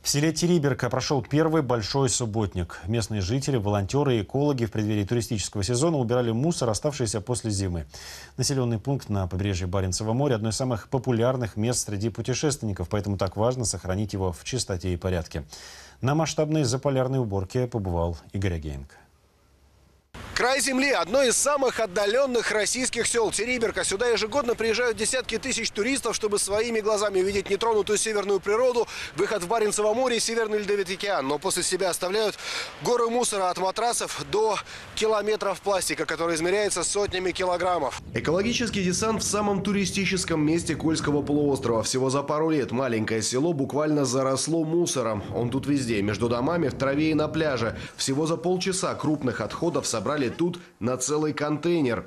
В селе Териберка прошел первый большой субботник. Местные жители, волонтеры и экологи в преддверии туристического сезона убирали мусор, оставшийся после зимы. Населенный пункт на побережье Баренцева моря – одно из самых популярных мест среди путешественников, поэтому так важно сохранить его в чистоте и порядке. На масштабной заполярной уборке побывал Игорь Агеенко. Край земли – одно из самых отдаленных российских сел Териберка. Сюда ежегодно приезжают десятки тысяч туристов, чтобы своими глазами увидеть нетронутую северную природу, выход в Баренцево море и Северный Ледовитый океан. Но после себя оставляют горы мусора от матрасов до километров пластика, который измеряется сотнями килограммов. Экологический десант в самом туристическом месте Кольского полуострова. Всего за пару лет маленькое село буквально заросло мусором. Он тут везде, между домами, в траве и на пляже. Всего за полчаса крупных отходов собрали тут на целый контейнер.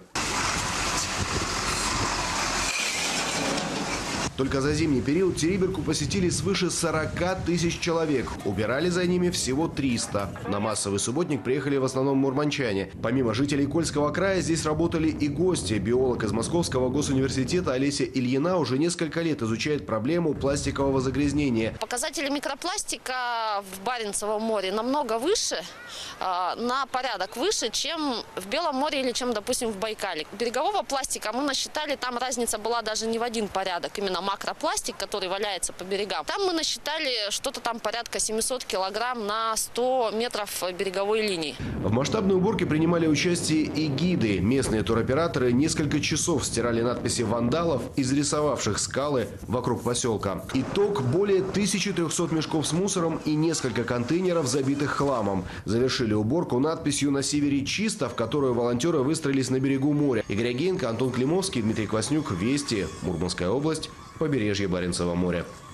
Только за зимний период Териберку посетили свыше 40 тысяч человек. Убирали за ними всего 300. На массовый субботник приехали в основном мурманчане. Помимо жителей Кольского края здесь работали и гости. Биолог из Московского госуниверситета Олеся Ильина уже несколько лет изучает проблему пластикового загрязнения. Показатели микропластика в Баренцевом море намного выше, на порядок выше, чем в Белом море или чем, допустим, в Байкале. Берегового пластика мы насчитали, там разница была даже не в один порядок, именно макропластик, который валяется по берегам. Там мы насчитали что-то там порядка 700 килограмм на 100 метров береговой линии. В масштабной уборке принимали участие и гиды. Местные туроператоры несколько часов стирали надписи вандалов, изрисовавших скалы вокруг поселка. Итог – более 1300 мешков с мусором и несколько контейнеров, забитых хламом. Завершили уборку надписью «На севере чисто», в которую волонтеры выстроились на берегу моря. Игорь Агеенко, Антон Климовский, Дмитрий Кваснюк. Вести. Мурманская область. Побережье Баренцева моря.